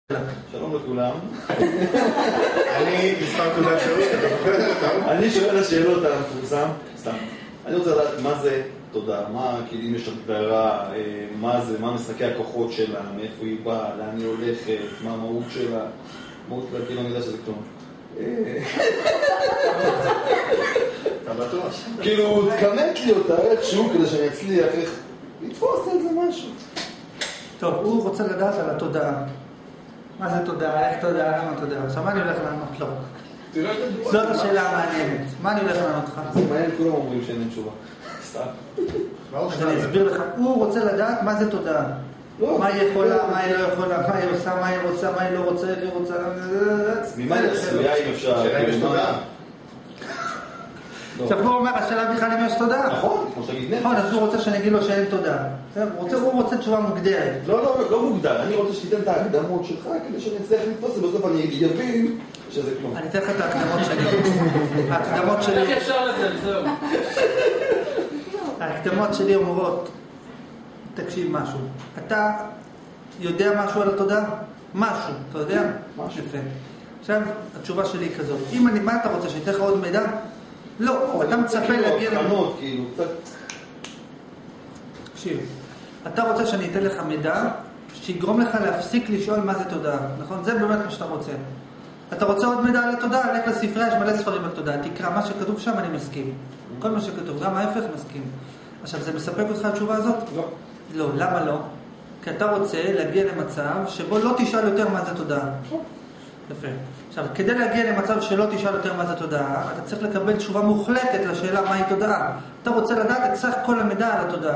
שלום לכולם. אני מספר תעודת שירות, אתה זוכר אותם? אני שואל השאלות על המפורסם, סתם. אני רוצה לדעת מה זה תודה, מה, כאילו אם יש הגדרה, מה זה, מה משחקי הכוחות שלה, מאיפה היא באה, לאן היא הולכת, מה המהות שלה, מהות כאילו אני יודע שזה כתוב. אתה בטוח? כאילו, תכמת לי אותה איכשהו כדי שאני אצליח איך לתפוס על זה משהו. טוב, הוא רוצה לדעת על התודעה. מה זה תודעה? איך תודעה? למה תודעה? עכשיו מה אני הולך לענות לו? זאת השאלה המעניינת. מה אני הולך לענות לך? זה מעניין, כולם אומרים שאין תשובה. סתם. אז אני אסביר לך. הוא רוצה לדעת מה זה תודעה. מה היא יכולה, מה היא לא יכולה, מה היא עושה, מה היא רוצה, מה היא לא רוצה, איך היא רוצה. ממה היא עשויה אם אפשר? שאלה אם יש תודעה. עכשיו הוא אומר, השאלה בכלל אם יש תודעה. נכון, כמו שתגיד נפש. נכון, אז הוא רוצה שאני אגיד לו שאין תודעה. הוא רוצה תשובה מוגדרת. לא מוגדר, אני רוצה שתיתן את ההקדמות שלך כדי שאני אצליח לתפוס, ובסוף אני אבין שזה כלום. אני אתן לך את ההקדמות שלי. ההקדמות שלי... איך ישר לזה, זהו. ההקדמות שלי אומרות, תקשיב משהו. אתה יודע משהו על התודעה? משהו, אתה יודע? משהו. יפה. עכשיו, התשובה שלי היא כזאת. מה אתה רוצה, שאני אתן לך עוד מידע? לא, אתה מצפה להגיע... קטנות, כאילו, קצת... תקשיב, אתה רוצה שאני אתן לך מידע שיגרום לך להפסיק לשאול מה זה תודעה, נכון? זה באמת מה שאתה רוצה. אתה רוצה עוד מידע על התודעה? לך לספרייה, יש מלא ספרים על תודעה. תקרא, מה שכתוב שם אני מסכים. כל מה שכתוב, גם ההפך מסכים. עכשיו, זה מספק אותך התשובה הזאת? לא. לא, למה לא? כי אתה רוצה להגיע למצב שבו לא תשאל יותר מה זה תודעה. יפה. עכשיו, כדי להגיע למצב שלא תשאל יותר מה זה תודעה, אתה צריך לקבל תשובה מוחלטת לשאלה מהי תודעה. אתה רוצה לדעת את סך כל המידע על התודעה.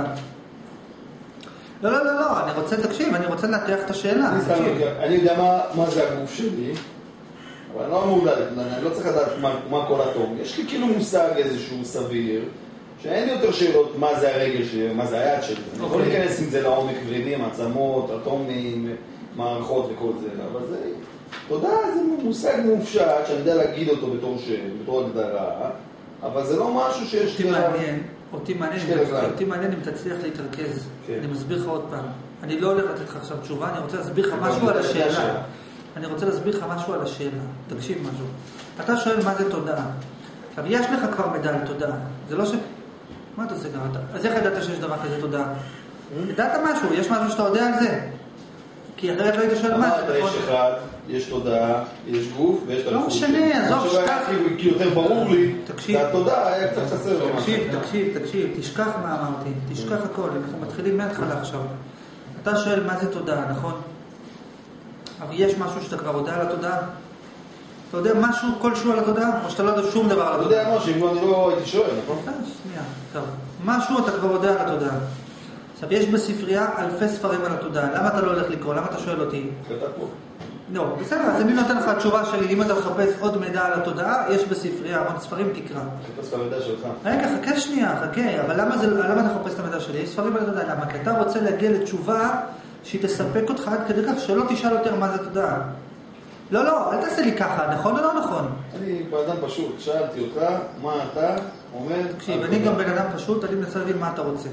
לא, אני רוצה, תקשיב, אני רוצה לנתח את השאלה. אני יודע מה זה הגוף שלי, אבל אני לא אמור לדעת, אני לא צריך לדעת מה כל אטום. יש לי כאילו מושג איזשהו סביר, שאין יותר שאלות מה זה הרגל שלי, מה זה היד שלי. אני יכול להיכנס עם זה לעומק ורידים, עצמות, אטומים, מערכות וכל זה, אבל זה... תודעה זה מושג מופשט שאני יודע להגיד אותו בתור הגדרה, אבל זה לא משהו שיש... אותי מעניין אם תצליח להתרכז. אני מסביר לך עוד פעם. אני לא הולך לתת לך עכשיו תשובה, אני רוצה להסביר לך משהו על השאלה. אני רוצה להסביר לך משהו על השאלה. תקשיב משהו. אתה שואל מה זה תודעה. עכשיו, יש לך כבר מידע על תודעה. זה לא ש... מה אתה עושה גם אתה? אז איך ידעת שיש דבר כזה תודעה? ידעת משהו, יש משהו שאתה יודע על זה. כי אחרת לא היית שואל מה זה. יש אחד, יש תודעה, יש גוף ויש את לא משנה, עזוב, שכח. כי יותר ברור לי, תקשיב. והתודעה היה קצת חסר לו משהו. תקשיב, תשכח מה אמרתי, תשכח הכל, אנחנו מתחילים מההתחלה עכשיו. אתה שואל מה זה תודעה, נכון? אבל יש משהו שאתה כבר יודע על התודעה? אתה יודע משהו כלשהו על התודעה? או שאתה לא יודע שום דבר על התודעה? אתה יודע משהו, אם אני לא הייתי שואל, נכון? שנייה, טוב. משהו אתה כבר יודע על התודעה. עכשיו, יש בספרייה אלפי ספרים על התודעה. למה אתה לא הולך לקרוא? למה אתה שואל אותי? כתב פה. לא, בסדר, אז אני נותן לך התשובה שלי. אם אתה מחפש עוד מידע על התודעה, יש בספרייה המון ספרים, תקרא. חפש את המידע שלך. רגע, חכה שנייה, חכה. אבל למה אתה מחפש את המידע שלי? יש ספרים על התודעה. למה? כי אתה רוצה להגיע לתשובה שהיא תספק אותך עד כדי כך שלא תשאל יותר מה זה תודעה. לא, אל תעשה לי ככה, נכון או לא נכון? אני באדם פשוט, שאלתי אותך, מה אתה אומר? תקשיב, אני גם בן אדם פשוט, אני מנסה להבין מה אתה רוצה.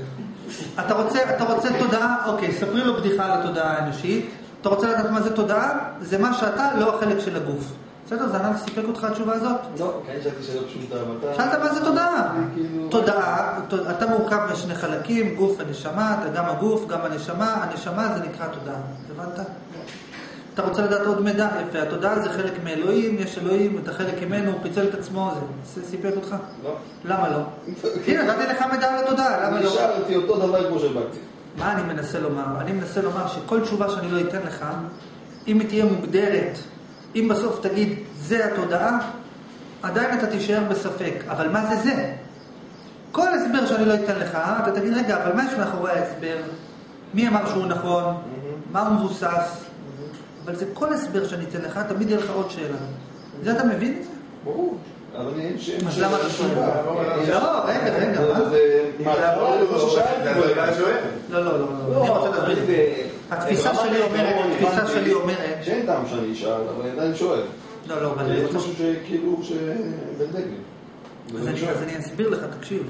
אתה רוצה תודעה? אוקיי, ספרי לו בדיחה על התודעה האנושית. אתה רוצה לדעת מה זה תודעה? זה מה שאתה, לא החלק של הגוף. בסדר, זה ענה סיפק אותך התשובה הזאת? לא, כן, שאלתי שאלה פשוטה, אבל שאלת מה זה תודעה? תודעה, אתה מורכב משני חלקים, גוף ונשמה, אתה גם הגוף, גם הנשמה. הנשמה זה נקרא תודעה, הבנת? אתה רוצה לדעת עוד מידע? יפה, התודעה זה חלק מאלוהים, יש אלוהים, אתה חלק ממנו, הוא פיצל את עצמו, זה סיפק אותך? לא. למה לא? הנה, נתתי לך מידע על התודעה, למה לא? אני שאלתי אותו דבר כמו שבאתי. מה אני מנסה לומר? אני מנסה לומר שכל תשובה שאני לא אתן לך, אם היא תהיה מוגדרת, אם בסוף תגיד, זה התודעה, עדיין אתה תישאר בספק. אבל מה זה זה? כל הסבר שאני לא אתן לך, אתה תגיד, רגע, אבל מה יש מאחורי ההסבר? מי אמר שהוא נכון? מה הוא מבוסס? אבל זה כל הסבר שאני אתן לך, תמיד יהיה לך עוד שאלה. זה אתה מבין את זה? ברור. אבל אני... אז למה אתה שואל? לא, רגע. מה, זה ששאלתי? לא. אני רוצה להסביר. התפיסה שלי אומרת... שאין טעם שאני אשאל, אבל אני עדיין שואל. לא, אבל... זה משהו שכאילו שבנדק לי. אז אני אסביר לך, תקשיב.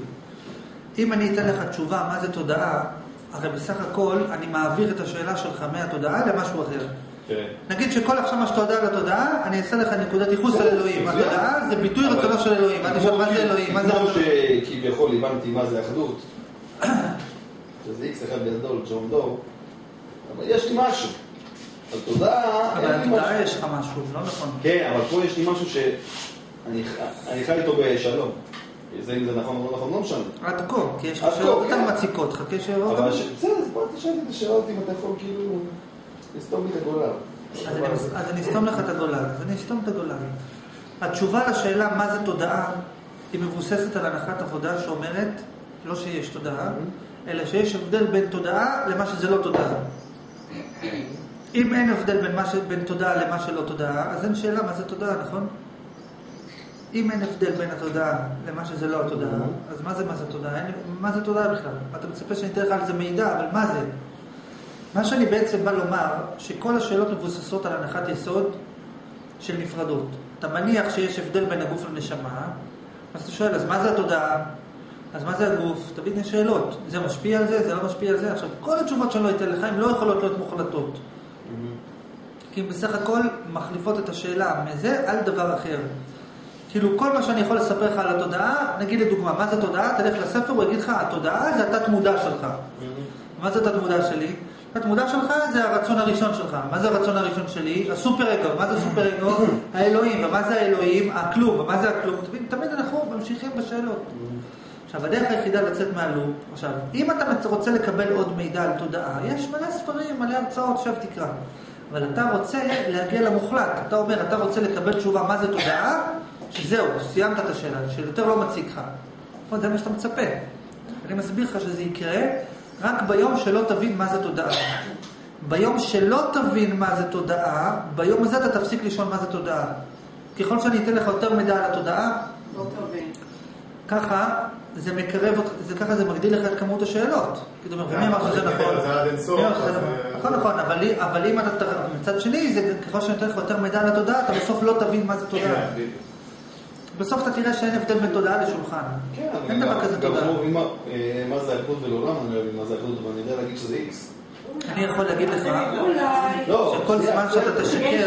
אם אני אתן לך תשובה מה זה תודעה, הרי בסך הכל אני מעביר את השאלה שלך מהתודעה למשהו אחר. נגיד שכל עכשיו מה שאתה יודע על התודעה, אני אעשה לך נקודת ייחוס על אלוהים. התודעה זה ביטוי רצונו של אלוהים. אל תשאל מה זה אלוהים, מה זה כמו רצונו. שכביכול הבנתי מה זה אחדות, שזה איקס אחד גדול, ג'ון דור, אבל יש לי משהו. על תודעה, אבל התודעה יש לך משהו, לא נכון. כן, אבל פה יש לי משהו שאני חי איתו בשלום. זה אם זה נכון או לא נכון, לא משנה. עד כה, כי יש לך שאלות יותר מציקות, חכה שאלות. אבל בסדר, אז בוא תשאל את השאלות אם אתה יכול כאילו לסתום לי את הגולל. אז אני אסתום לך את הגולל, התשובה לשאלה מה זה תודעה היא מבוססת על הנחת עבודה שאומרת לא שיש תודעה, אלא שיש הבדל בין תודעה למה שזה לא תודעה. אם אין הבדל בין תודעה למה שלא תודעה, אז אין שאלה מה זה תודעה, נכון? אם אין הבדל בין התודעה למה שזה לא התודעה, אז מה זה תודעה? מה זה תודעה בכלל? אתה מצפה שאני אתן לך על זה מידע, אבל מה זה? מה שאני בעצם בא לומר, שכל השאלות מבוססות על הנחת יסוד של נפרדות. אתה מניח שיש הבדל בין הגוף לנשמה, אז אתה שואל, אז מה זה התודעה? אז מה זה הגוף? תמיד יש שאלות. זה משפיע על זה? זה לא משפיע על זה? עכשיו, כל התשובות שאני לא אתן לך, הן לא יכולות להיות מוחלטות. כי הן בסך הכל מחליפות את השאלה מזה על דבר אחר. כאילו, כל מה שאני יכול לספר לך על התודעה, נגיד לדוגמה, מה זה תודעה? תלך לספר, הוא יגיד לך, התודעה זה התת-מודע שלך. מה זה התת-מודע שלי? התת-מודע שלך זה הרצון הראשון שלך. מה זה הרצון הראשון שלי? הסופר-אגו. מה זה הסופר-אגו? האלוהים. ומה זה האלוהים? הכלום. ומה זה הכלום? תמיד אנחנו ממשיכים בשאלות. עכשיו, הדרך היחידה לצאת מהלופ. עכשיו, אם אתה רוצה לקבל עוד מידע על תודעה, יש מלא ספרים, מלא הרצאות, עכשיו תקרא. אבל אתה רוצה להגיע למוחלט. אתה אומר, אתה רוצה לקבל תשובה מה זה תודעה, שזהו, סיימת את השאלה, שיותר לא מציג לך. זה מה שאתה מצפה. אני מסביר לך שזה יקרה רק ביום שלא תבין מה זה תודעה. ביום שלא תבין מה זה תודעה, ביום הזה אתה תפסיק לשאול מה זה תודעה. ככל שאני אתן לך יותר מידע על התודעה, לא תבין. ככה זה מקרב אותך, ככה זה מגדיל לך את כמות השאלות. כי אתה אומר, ומי אמר שזה נכון? זה עד אינסוף. נכון, אבל אם אתה מצד שני, ככל שאני אתן לך יותר מידע על התודעה, אתה בסוף לא תבין מה זה תודעה. בסוף אתה תראה שאין הבדל בין תודעה לשולחן. כן, אין דבר כזה תודעה. גם מה זה אחדות ולעולם, אני לא יודע מה זה אחדות, אבל אני יודע להגיד שזה איקס. אני יכול להגיד לך לא, שכל זמן שאתה תשקר,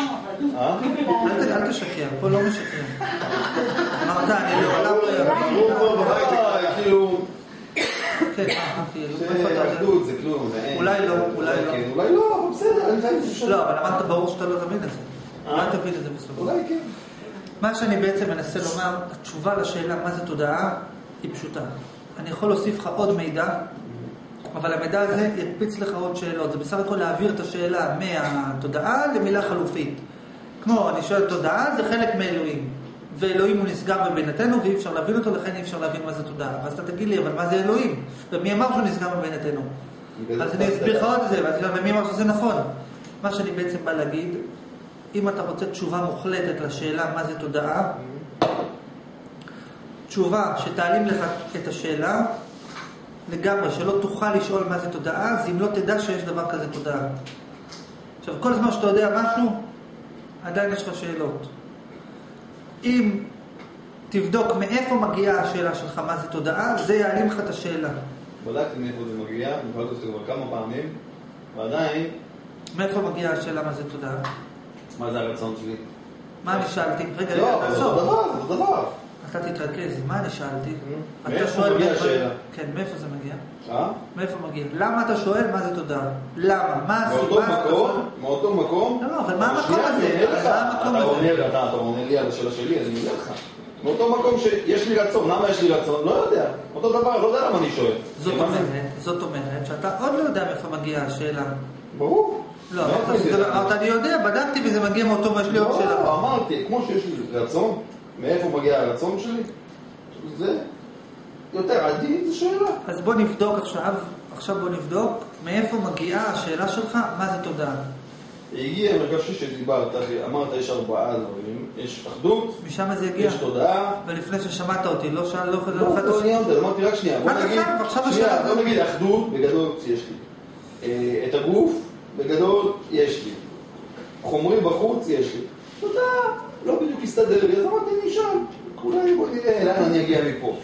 אל תשקר, פה לא משקר. אמרת, אני לעולם לא יודע. כאילו... כן, זה אחדות, זה כלום. אולי לא. אולי לא, אבל בסדר, אני חייב לשאול. לא, אבל אמרת ברור שאתה לא תבין את זה. אל תבין את זה בסוף. אולי כן. מה שאני בעצם מנסה לומר, התשובה לשאלה מה זה תודעה היא פשוטה. אני יכול להוסיף לך עוד מידע, אבל המידע הזה יקפיץ לך עוד שאלות. זה בסך הכל להעביר את השאלה מהתודעה למילה חלופית. כמו, אני שואל, תודעה זה חלק מאלוהים. ואלוהים הוא נסגר בבינתנו ואי אפשר להבין אותו, לכן אי אפשר להבין מה זה תודעה. ואז אתה תגיד לי, אבל מה זה אלוהים? ומי אמר שהוא נסגר בבינתנו? אז אני אסביר לך עוד את זה, ומי אמר שזה נכון? מה שאני בעצם בא להגיד, אם אתה רוצה תשובה מוחלטת לשאלה מה זה תודעה, תשובה שתעלים לך את השאלה לגמרי, שלא תוכל לשאול מה זה תודעה, אז אם לא תדע שיש דבר כזה תודעה. עכשיו, כל זמן שאתה יודע משהו, עדיין יש לך שאלות. אם תבדוק מאיפה מגיעה השאלה שלך מה זה תודעה, זה יעלים לך את השאלה. בדקתי מאיפה זה מגיע, נפגעתי את זה כבר כמה פעמים, ועדיין... מאיפה מגיעה השאלה מה זה תודעה? מה זה הרצון שלי? מה אני שאלתי? רגע, לא, זה דבר. אתה תתרכז, מה אני שאלתי? מאיפה מגיע השאלה? כן, מאיפה זה מגיע? מאיפה מגיע? למה אתה שואל מה זה תודעה? למה? מה הסיבה? מאותו מקום? לא, אבל מה המקום הזה? אתה עונה לי על השאלה שלי, אני אומר לך. מאותו מקום שיש לי רצון, למה יש לי רצון? לא יודע. אותו דבר, לא יודע למה אני שואל. זאת אומרת שאתה עוד לא יודע מאיפה מגיעה השאלה. ברור. לא, אמרת, אני יודע, בדקתי וזה מגיע מאותו מה יש לי עוד שאלה. לא, אמרתי, כמו שיש לי רצון, מאיפה מגיע הרצון שלי, זה יותר עדין, זה שאלה. אז בוא נבדוק עכשיו בוא נבדוק מאיפה מגיעה השאלה שלך, מה זה תודעה. הגיע, הרגשתי שדיברת, אמרת יש 4 דברים, יש אחדות, משם זה הגיע. יש תודעה. ולפני ששמעת אותי, לא שאל, לא חזר לך את השאלה. לא, אמרתי רק שנייה, בוא נגיד אחדות, בגדול יש לי. את הגוף, בגדול יש לי. חומרים בחוץ יש לי. תודעה, לא בדיוק הסתדר לי, אז אמרתי נשאל, אולי בוא נראה לאן אני אגיע מפה.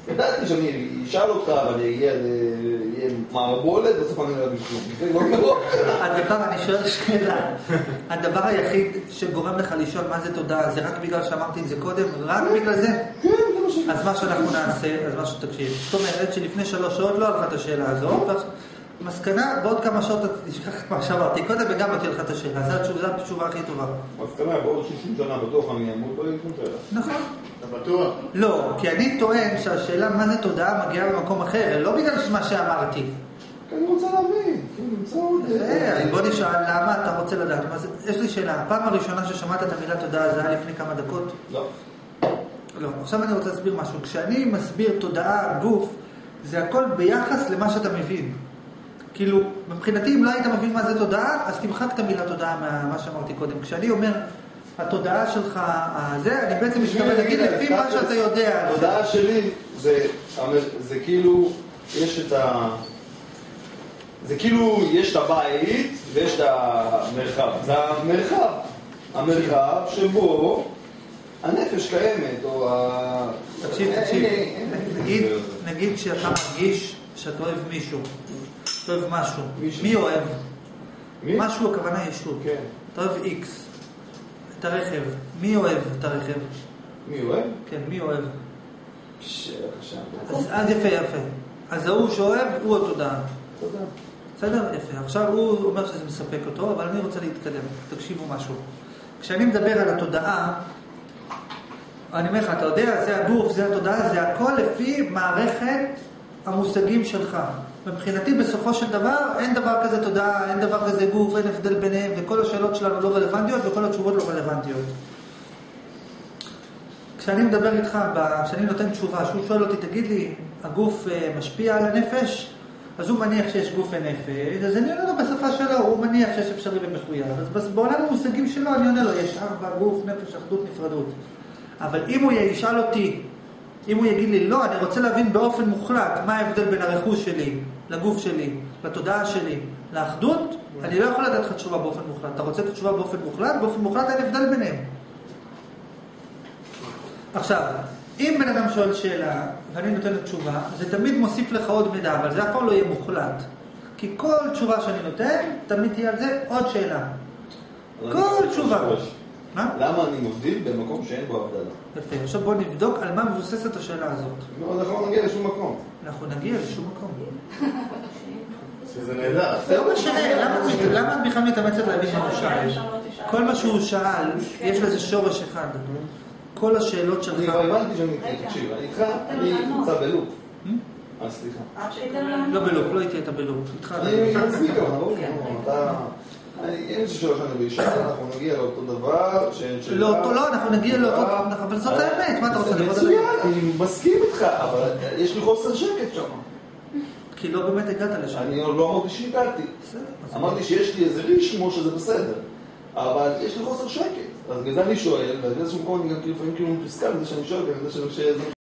ידעתי שאני אשאל אותך, אבל יהיה מערבולת, בסוף אני לא אגיד כלום. אני שואל שאלה. הדבר היחיד שגורם לך לשאול מה זה תודה, זה רק בגלל שאמרתי את זה קודם? רק בגלל זה? כן, זה מה שאני... אז מה שאנחנו נעשה, אז מה שתקשיב. זאת אומרת שלפני 3 שעות לא הלכה את השאלה הזאת, מסקנה, בעוד כמה שעות תשכח את מה שאמרתי קודם וגם לא תהיה לך את השאלה. זו התשובה הכי טובה. מסקנה, בעוד 60 שנה בטוח אני אמות, לא יהיה שום שאלה. נכון. אתה בטוח? לא, כי אני טוען שהשאלה מה זה תודעה מגיעה במקום אחר, לא בגלל מה שאמרתי. כי אני רוצה להבין, נמצא עוד... אז בוא נשאל למה אתה רוצה לדעת. יש לי שאלה, הפעם הראשונה ששמעת את המילה תודעה זה היה לפני כמה דקות? לא. לא, עכשיו אני רוצה להסביר משהו. כשאני מסביר תודעה, גוף, זה הכל ביחס למה שאתה מבין. כאילו, מבחינתי אם לא היית מבין מה זה תודעה, אז תמחק את המילה תודעה מה שאמרתי קודם. כשאני אומר, התודעה שלך, אני בעצם מתכוון להגיד לפי מה שאתה יודע. התודעה שלי זה כאילו, יש את ה... זה כאילו, יש את הבית ויש את המרחב. זה המרחב. המרחב שבו הנפש קיימת, או ה... תקשיב. נגיד שאתה מרגיש שאתה אוהב מישהו. אתה אוהב משהו. מי אוהב? משהו הכוונה ישות. אתה אוהב איקס. את הרכב. מי אוהב את הרכב? מי אוהב? כן, מי אוהב? חשב. אז יפה. אז ההוא שאוהב הוא התודעה. תודה. בסדר? יפה. עכשיו הוא אומר שזה מספק אותו, אבל אני רוצה להתקדם. תקשיבו משהו. כשאני מדבר על התודעה, אני אומר לך, אתה יודע, זה הגוף, זה התודעה, זה הכל לפי מערכת המושגים שלך. מבחינתי בסופו של דבר, אין דבר כזה תודעה, אין דבר כזה גוף, אין הבדל ביניהם, וכל השאלות שלנו לא רלוונטיות, וכל התשובות לא רלוונטיות. כשאני מדבר איתך, כשאני נותן תשובה, שהוא שואל אותי, תגיד לי, הגוף משפיע על הנפש? אז הוא מניח שיש גוף ונפש, אז אני עונה לו בשפה שלו, הוא מניח שיש אפשרי ומחויב. אז בעולם המושגים שלו אני עונה לו, יש 4, גוף, נפש, אחדות, נפרדות. אבל אם הוא ישאל אותי, אם הוא יגיד לי, לא, אני רוצה להבין באופן מוחלט מה ההבדל בין הרכוש שלי, לגוף שלי, לתודעה שלי, לאחדות, אני לא יכול לדעת לך תשובה באופן מוחלט. אתה רוצה את התשובה באופן מוחלט? באופן מוחלט אין הבדל ביניהם. עכשיו, אם בן אדם שואל שאלה, ואני נותן את תשובה, זה תמיד מוסיף לך עוד מידע, אבל זה אף פעם לא יהיה מוחלט. כי כל תשובה שאני נותן, תמיד תהיה על זה עוד שאלה. כל תשובה. מה? למה אני מבדיל במקום שאין בו הבדלה? יפה, עכשיו בוא נבדוק על מה מבוססת השאלה הזאת. אנחנו לא נגיע לשום מקום. אנחנו נגיע לשום מקום. שזה נהדר. זה לא משנה, למה את בכלל מתאמצת להבין מה הוא שאל? כל מה שהוא שאל, יש לזה שורש אחד. כל השאלות שלך... אני כבר הבנתי שאני תקשיב, אני איתך, אני נמצא בלופ. סליחה. לא בלופ, לא הייתי אתה בלופ. אני מספיק, אתה... אין איזה שלוש אני בישן, אנחנו נגיע לאותו דבר, לא, אנחנו נגיע לאותו... אבל זאת האמת, מה אתה רוצה לראות? מצוין, אני מסכים איתך, אבל יש לי חוסר שקט שם. כי לא באמת הגעת לשם. אני לא אמרתי שהגעתי. אמרתי שיש לי איזה רישמו שזה בסדר. אבל יש לי חוסר שקט. אז בגלל זה אני שואל, ובאיזשהו מקום אני גם לפעמים כאילו מתוסכל בזה שאני שואל, ובזה שאני